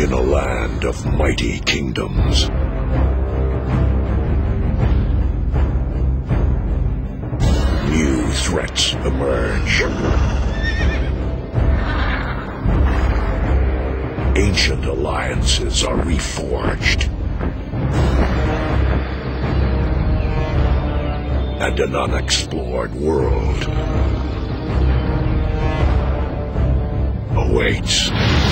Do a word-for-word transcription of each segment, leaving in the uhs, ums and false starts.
In a land of mighty kingdoms, new threats emerge. Ancient alliances are reforged. And an unexplored world awaits.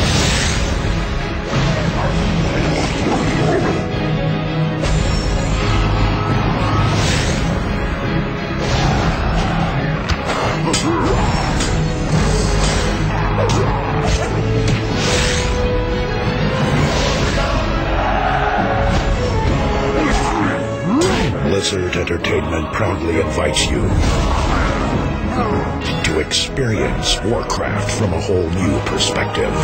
Blizzard Entertainment proudly invites you to experience Warcraft from a whole new perspective.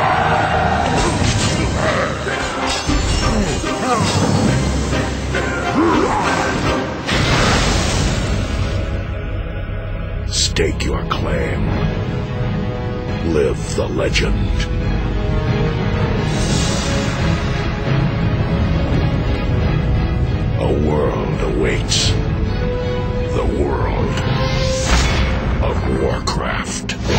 Stake your claim. Live the legend. A world awaits. The world of Warcraft.